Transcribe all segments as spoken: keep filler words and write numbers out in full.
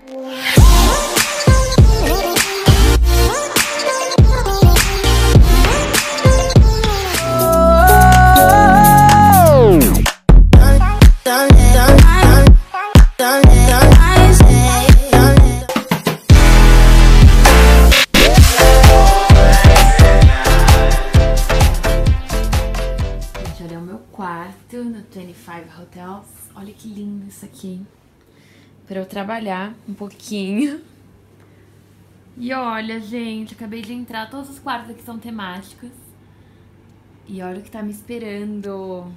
No vinte e cinco Hotels. Olha que lindo isso aqui. Pra eu trabalhar um pouquinho. E olha, gente, acabei de entrar. Todos os quartos aqui são temáticos. E olha o que tá me esperando.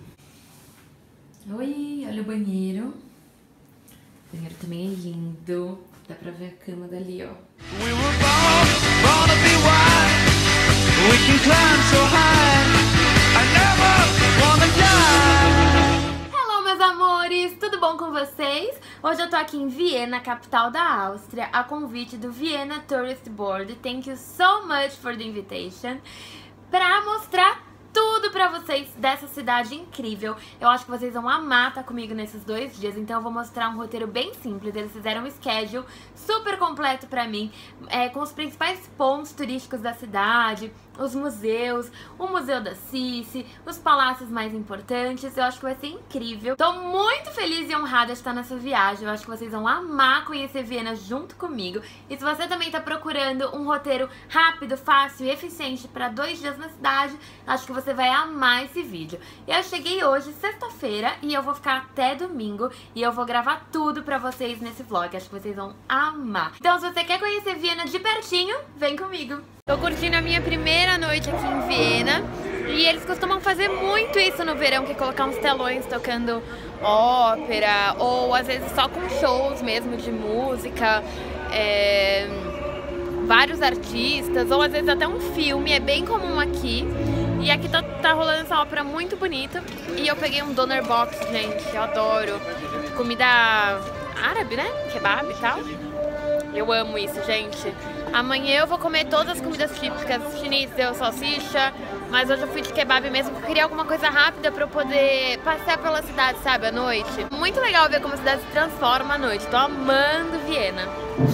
Oi, olha o banheiro. O banheiro também é lindo. Dá pra ver a cama dali, ó. We were born, born to be wild. We can climb so high. I never wanna die. Hello, meus amores! Tudo bom com vocês? Hoje eu tô aqui em Viena, capital da Áustria, a convite do Vienna Tourist Board. Thank you so much for the invitation. Pra mostrar tudo pra vocês dessa cidade incrível. Eu acho que vocês vão amar estar comigo nesses dois dias. Então eu vou mostrar um roteiro bem simples. Eles fizeram um schedule super completo pra mim, é, com os principais pontos turísticos da cidade, os museus, o Museu da Sissi, os palácios mais importantes. Eu acho que vai ser incrível. Tô muito feliz e honrada de estar nessa viagem. Eu acho que vocês vão amar conhecer Viena junto comigo. E se você também tá procurando um roteiro rápido, fácil e eficiente para dois dias na cidade, acho que você vai amar esse vídeo. Eu cheguei hoje, sexta-feira, e eu vou ficar até domingo. E eu vou gravar tudo pra vocês nesse vlog. Acho que vocês vão amar. Então, se você quer conhecer Viena de pertinho, vem comigo. Tô curtindo a minha primeira noite aqui em Viena. E eles costumam fazer muito isso no verão, que é colocar uns telões tocando ópera, ou às vezes só com shows mesmo de música, é, vários artistas, ou às vezes até um filme. É bem comum aqui. E aqui tá, tá rolando essa ópera muito bonita. E eu peguei um doner box, gente, eu adoro. Comida árabe, né? Kebab e tal. Eu amo isso, gente. Amanhã eu vou comer todas as comidas típicas, schnitzel, salsicha, mas hoje eu fui de kebab mesmo, porque eu queria alguma coisa rápida pra eu poder passear pela cidade, sabe, à noite. Muito legal ver como a cidade se transforma à noite. Tô amando Viena.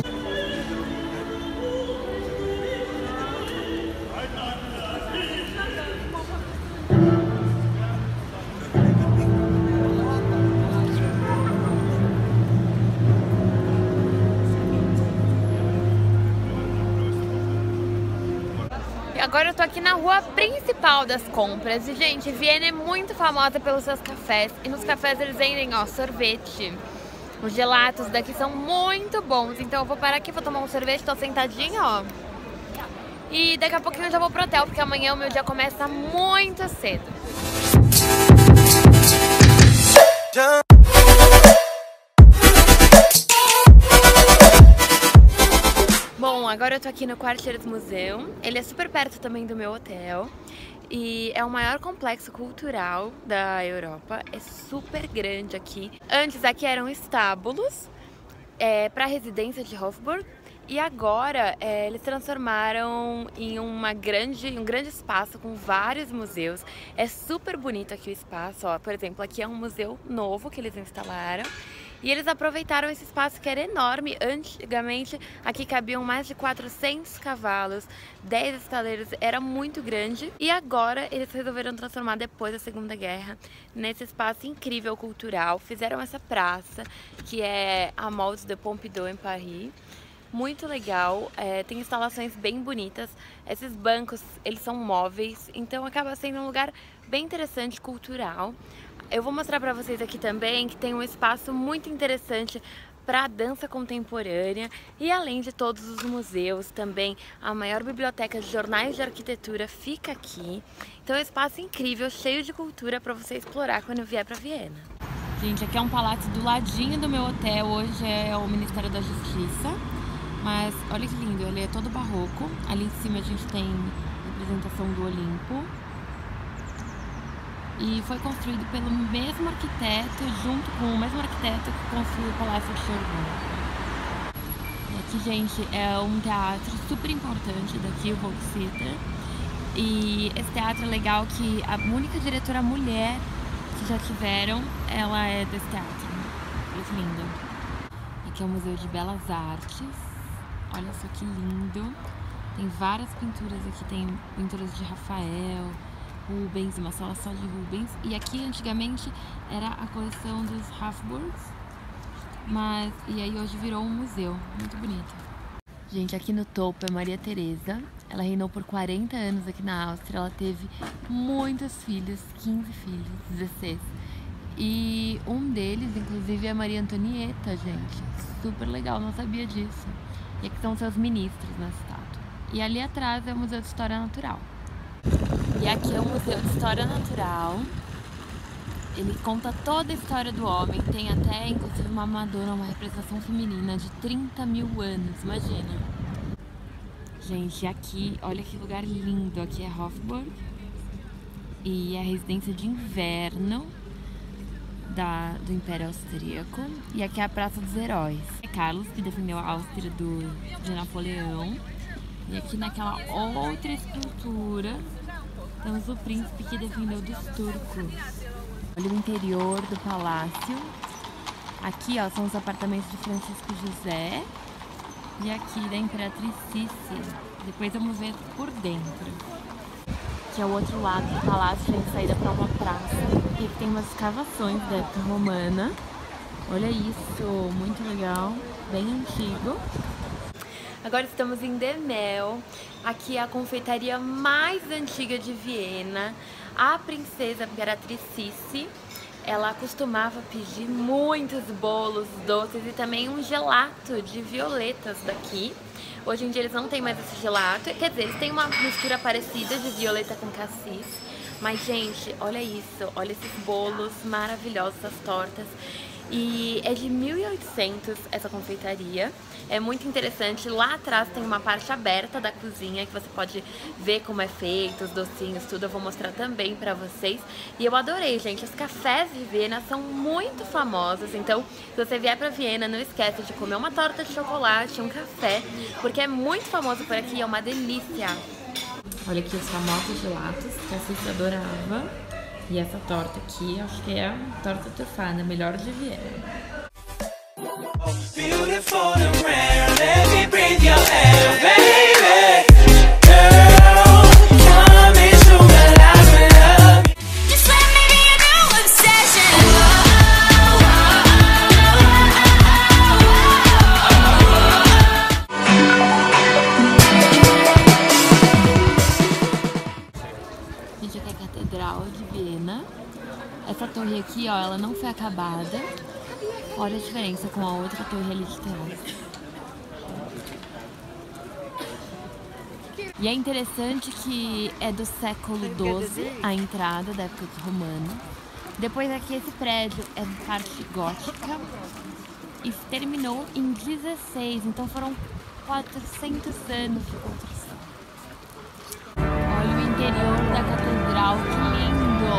Agora eu tô aqui na rua principal das compras. E, gente, Viena é muito famosa pelos seus cafés. E nos cafés eles vendem, ó, sorvete. Os gelatos daqui são muito bons. Então eu vou parar aqui, vou tomar um sorvete, tô sentadinha, ó. E daqui a pouquinho eu já vou pro hotel, porque amanhã o meu dia começa muito cedo. Bom, agora eu tô aqui no Quartiersmuseum. Ele é super perto também do meu hotel. E é o maior complexo cultural da Europa. É super grande aqui. Antes aqui eram estábulos é, para residência de Hofburg. E agora é, eles transformaram em uma grande, um grande espaço com vários museus. É super bonito aqui o espaço, ó. Por exemplo, aqui é um museu novo que eles instalaram. E eles aproveitaram esse espaço que era enorme. Antigamente aqui cabiam mais de quatrocentos cavalos, dez estaleiros, era muito grande. E agora eles resolveram transformar, depois da Segunda Guerra, nesse espaço incrível cultural. Fizeram essa praça, que é a Mall de Pompidou em Paris. Muito legal, é, tem instalações bem bonitas. Esses bancos, eles são móveis, então acaba sendo um lugar bem interessante, cultural. Eu vou mostrar pra vocês aqui também que tem um espaço muito interessante para dança contemporânea e, além de todos os museus, também a maior biblioteca de jornais de arquitetura fica aqui. Então é um espaço incrível, cheio de cultura para você explorar quando vier para Viena. Gente, aqui é um palácio do ladinho do meu hotel. Hoje é o Ministério da Justiça, mas olha que lindo, ele é todo barroco. Ali em cima a gente tem a representação do Olimpo. E foi construído pelo mesmo arquiteto, junto com o mesmo arquiteto que construiu o Palácio de Cherbourg. E aqui, gente, é um teatro super importante daqui, o Volkstheater. E esse teatro é legal que a única diretora mulher que já tiveram, ela é desse teatro. Olha que lindo. aqui é o Museu de Belas Artes. Olha só que lindo. Tem várias pinturas aqui, tem pinturas de Rafael, Rubens, uma sala só de Rubens. E aqui antigamente era a coleção dos Hofburgs, mas e aí hoje virou um museu, muito bonito. Gente, aqui no topo é Maria Teresa. Ela reinou por quarenta anos aqui na Áustria. Ela teve muitos filhos, quinze filhos, dezesseis. E um deles, inclusive, é Maria Antonieta, gente. Super legal, não sabia disso. E aqui são seus ministros na estátua. E ali atrás é o Museu de História Natural. E aqui é o Museu de História Natural. Ele conta toda a história do homem. Tem até, inclusive, uma Madonna, uma representação feminina de trinta mil anos, imagina. Gente, aqui, olha que lugar lindo. Aqui é Hofburg. E é a residência de inverno da, do Império Austríaco. E aqui é a Praça dos Heróis. É Carlos, que defendeu a Áustria do, de Napoleão. E aqui naquela outra escultura temos o príncipe que defendeu dos turcos. Olha o interior do palácio. Aqui, ó, são os apartamentos de Francisco José. E aqui da Imperatriz Sissi. Depois vamos ver por dentro. Aqui é o outro lado do palácio, tem saída para uma praça. E aqui tem umas escavações da época romana. Olha isso, muito legal, bem antigo. Agora estamos em Demel. Aqui é a confeitaria mais antiga de Viena. A princesa Imperatriz Sissi, ela costumava pedir muitos bolos doces e também um gelato de violetas daqui. Hoje em dia eles não têm mais esse gelato, quer dizer, eles têm uma mistura parecida de violeta com cassis. Mas, gente, olha isso, olha esses bolos maravilhosos, essas tortas. E é de mil e oitocentos essa confeitaria. É muito interessante. Lá atrás tem uma parte aberta da cozinha que você pode ver como é feito, os docinhos, tudo. Eu vou mostrar também pra vocês. E eu adorei, gente. Os cafés de Viena são muito famosos. Então, se você vier pra Viena, não esquece de comer uma torta de chocolate, um café, porque é muito famoso por aqui, é uma delícia. Olha aqui os famosos gelatos que a Cícera adorava. E essa torta aqui, acho que é a torta trufada, melhor de Viena. Gente, aqui é a Catedral de Viena. Essa torre aqui, ó, ela não foi acabada. Olha a diferença com a outra torre ali de trás. E é interessante que é do século doze a entrada da época dos romanos. Depois aqui esse prédio é de parte gótica e terminou em dezesseis, então foram quatrocentos anos de construção. Olha o interior da catedral, que lindo!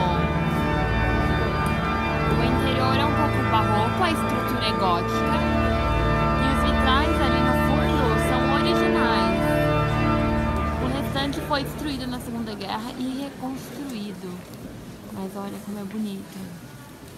O interior é um pouco barroco, a estrutura é gótica e os vitrais ali no fundo são originais. O restante foi destruído na Segunda Guerra e reconstruído. Mas olha como é bonito.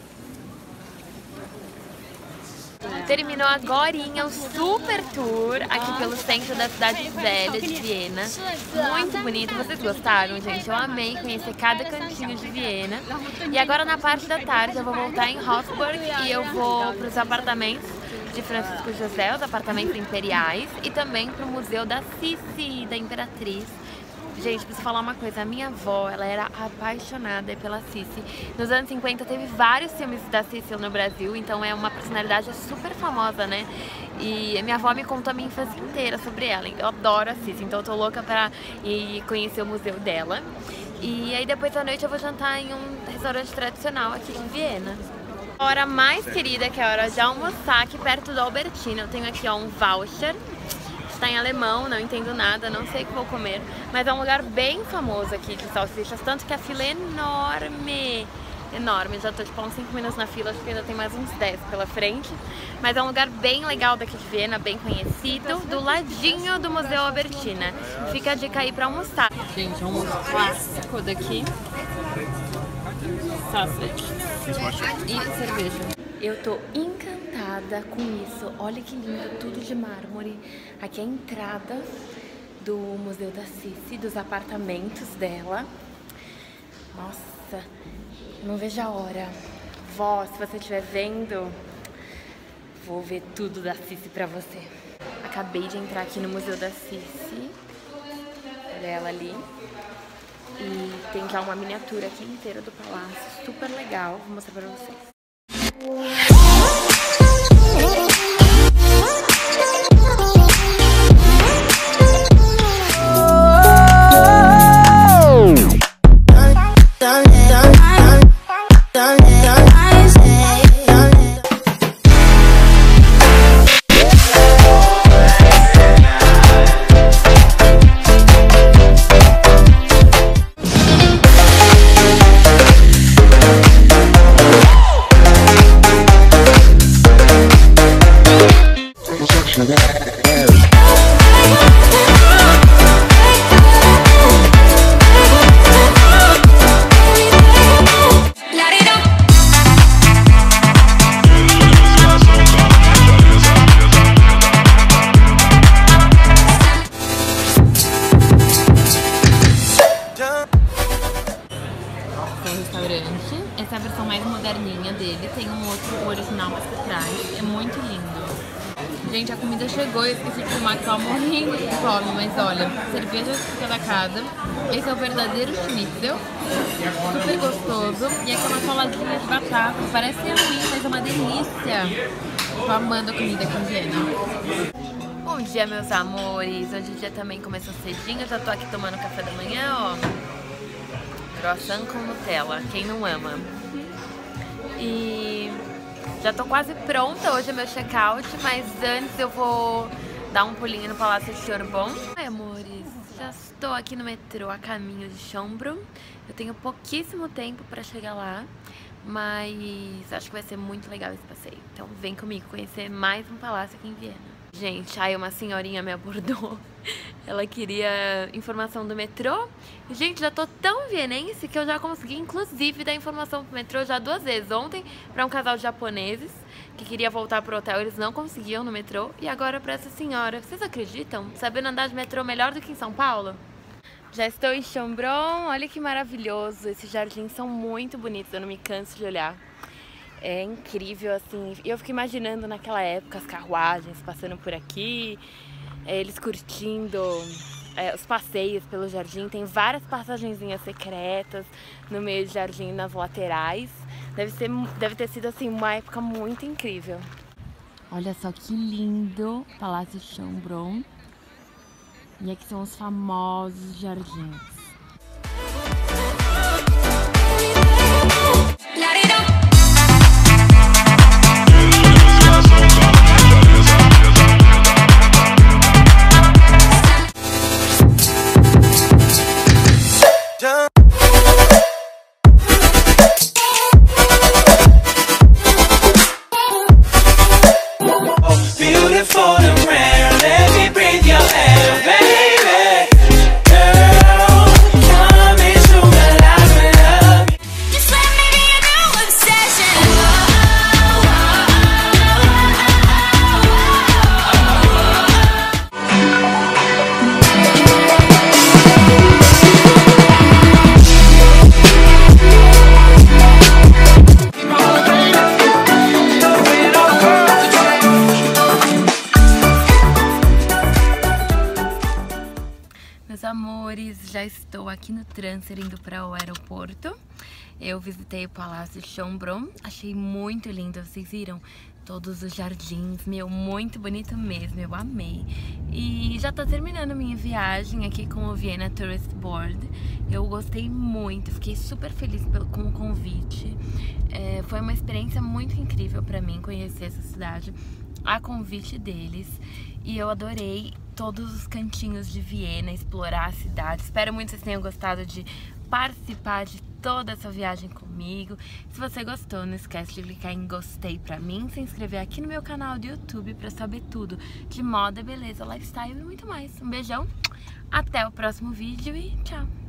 Terminou agorinha o super tour aqui pelo centro da cidade velha de Viena. Muito bonito, vocês gostaram, gente? Eu amei conhecer cada cantinho de Viena. E agora na parte da tarde eu vou voltar em Hofburg e eu vou para os apartamentos de Francisco José, os apartamentos imperiais, e também para o Museu da Sissi, da Imperatriz. Gente, preciso falar uma coisa, a minha avó, ela era apaixonada pela Sissi. Nos anos cinquenta teve vários filmes da Sissi no Brasil, então é uma personalidade super famosa, né? E a minha avó me contou a minha infância inteira sobre ela. Eu adoro a Sissi, então eu tô louca pra ir conhecer o museu dela. E aí depois da noite eu vou jantar em um restaurante tradicional aqui em Viena. A hora mais querida, que é a hora de almoçar aqui perto do Albertino. Eu tenho aqui ó, um voucher. Está em alemão, não entendo nada, não sei o que vou comer. Mas é um lugar bem famoso aqui de salsichas, tanto que a fila é enorme. Enorme, já tô tipo há uns cinco minutos na fila, acho que ainda tem mais uns dez pela frente. Mas é um lugar bem legal daqui de Viena, bem conhecido, do ladinho do Museu Albertina. Fica a dica aí pra almoçar. Gente, é um almoço clássico daqui. Sausage e cerveja. Eu tô encantada encantada com isso. Olha que lindo, tudo de mármore. Aqui é a entrada do Museu da Sissi, dos apartamentos dela. Nossa, não vejo a hora. Vó, se você estiver vendo, vou ver tudo da Sissi pra você. Acabei de entrar aqui no Museu da Sissi. Olha ela ali. E tem já uma miniatura aqui inteira do palácio, super legal, vou mostrar pra vocês. Essa é a versão mais moderninha dele, tem um outro original mais por trás, é muito lindo. Gente, a comida chegou, eu esqueci de filmar que tava morrendo de fome, mas olha, cerveja de cada casa, esse é o verdadeiro schnitzel, super gostoso, e aqui é uma saladinha de batata, parece ruim, mas é uma delícia. Tô amando a comida aqui em Viena. Bom dia, meus amores, hoje o dia também começou cedinho, eu já tô aqui tomando café da manhã, ó. Croissant com Nutella, quem não ama? E já tô quase pronta, hoje é meu check-out, mas antes eu vou dar um pulinho no Palácio de Sorbonne. Ai, amores, já estou aqui no metrô a caminho de Schönbrunn. Eu tenho pouquíssimo tempo pra chegar lá, mas acho que vai ser muito legal esse passeio. Então vem comigo conhecer mais um palácio aqui em Viena. Gente, aí uma senhorinha me abordou. Ela queria informação do metrô. E, gente, já tô tão vienense que eu já consegui, inclusive, dar informação pro metrô já duas vezes. Ontem, pra um casal de japoneses que queria voltar pro hotel, eles não conseguiam no metrô. E agora pra essa senhora. Vocês acreditam? Sabendo andar de metrô melhor do que em São Paulo? Já estou em Schönbrunn. Olha que maravilhoso. Esses jardins são muito bonitos, eu não me canso de olhar. É incrível, assim, eu fico imaginando naquela época as carruagens passando por aqui, eles curtindo é, os passeios pelo jardim. Tem várias passagenzinhas secretas no meio do jardim, nas laterais. Deve ser, deve ter sido, assim, uma época muito incrível. Olha só que lindo Palácio Schönbrunn. E aqui são os famosos jardins. Meus amores, já estou aqui no transfer indo para o aeroporto. Eu visitei o Palácio de Schönbrunn, achei muito lindo, vocês viram? Todos os jardins, meu, muito bonito mesmo, eu amei. E já tô terminando minha viagem aqui com o Vienna Tourist Board. Eu gostei muito, fiquei super feliz pelo, com o convite. É, foi uma experiência muito incrível pra mim conhecer essa cidade a convite deles. E eu adorei todos os cantinhos de Viena, explorar a cidade. Espero muito que vocês tenham gostado de participar de toda essa viagem comigo. Se você gostou, não esquece de clicar em gostei pra mim, se inscrever aqui no meu canal do YouTube pra saber tudo de moda, beleza, lifestyle e muito mais. Um beijão, até o próximo vídeo e tchau!